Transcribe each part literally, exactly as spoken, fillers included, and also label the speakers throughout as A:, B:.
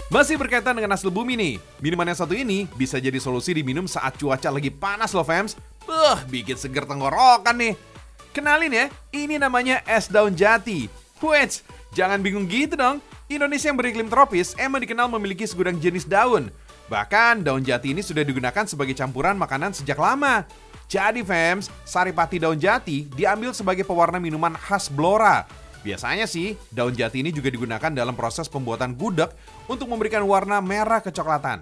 A: Masih berkaitan dengan hasil bumi nih, minuman yang satu ini bisa jadi solusi diminum saat cuaca lagi panas loh fams. Beuh, bikin seger tenggorokan nih. Kenalin ya, ini namanya es daun jati. Wait, jangan bingung gitu dong. Indonesia yang beriklim tropis emang dikenal memiliki segudang jenis daun. Bahkan daun jati ini sudah digunakan sebagai campuran makanan sejak lama. Jadi fams, saripati daun jati diambil sebagai pewarna minuman khas Blora. Biasanya sih, daun jati ini juga digunakan dalam proses pembuatan gudeg untuk memberikan warna merah kecoklatan.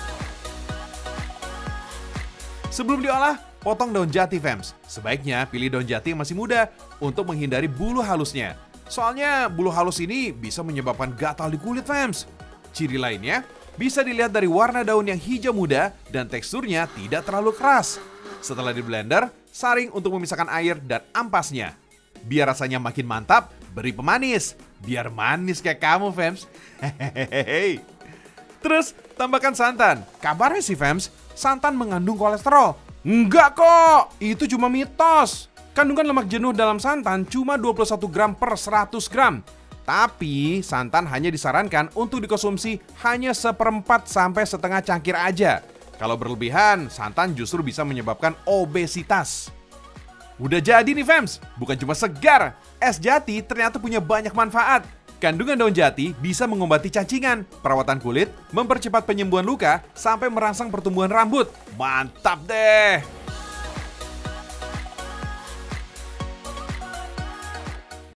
A: Sebelum diolah, potong daun jati fams. Sebaiknya pilih daun jati yang masih muda untuk menghindari bulu halusnya. Soalnya bulu halus ini bisa menyebabkan gatal di kulit fams. Ciri lainnya, bisa dilihat dari warna daun yang hijau muda dan teksturnya tidak terlalu keras. Setelah di blender, saring untuk memisahkan air dan ampasnya. Biar rasanya makin mantap, beri pemanis. Biar manis kayak kamu, fams. Hehehe. Terus, tambahkan santan. Kabarnya sih, fams, santan mengandung kolesterol. Enggak kok, itu cuma mitos. Kandungan lemak jenuh dalam santan cuma dua puluh satu gram per seratus gram. Tapi, santan hanya disarankan untuk dikonsumsi hanya seperempat sampai setengah cangkir aja. Kalau berlebihan, santan justru bisa menyebabkan obesitas. Udah jadi nih fams, bukan cuma segar, es jati ternyata punya banyak manfaat. Kandungan daun jati bisa mengobati cacingan, perawatan kulit, mempercepat penyembuhan luka, sampai merangsang pertumbuhan rambut. Mantap deh!